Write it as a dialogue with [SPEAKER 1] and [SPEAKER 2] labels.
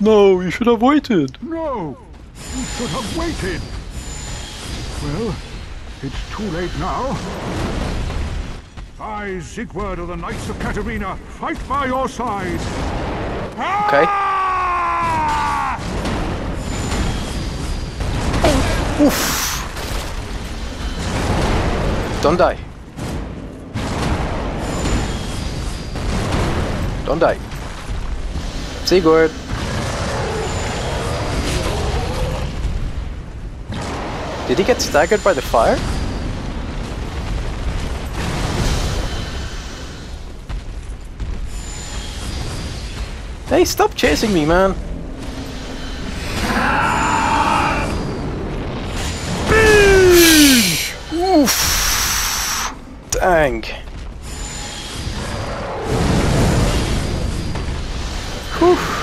[SPEAKER 1] No, you should have waited.
[SPEAKER 2] No! You should have waited! Well, it's too late now. I, Siegward of the Knights of Katarina, fight by your side!
[SPEAKER 1] Okay. Oof. Don't die. Don't die. Siegward. Did he get staggered by the fire? Hey, stop chasing me, man. Oof. Dang. Whew.